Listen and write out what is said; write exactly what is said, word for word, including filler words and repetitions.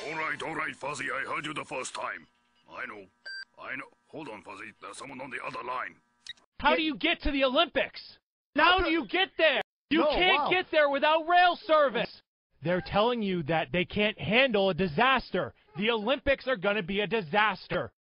All right, all right, Fuzzy. I heard you the first time. I know. I know. Hold on, Fuzzy. There's someone on the other line. How do you get to the Olympics? How do you get there? You No, can't wow. get there without rail service. They're telling you that they can't handle a disaster. The Olympics are going to be a disaster.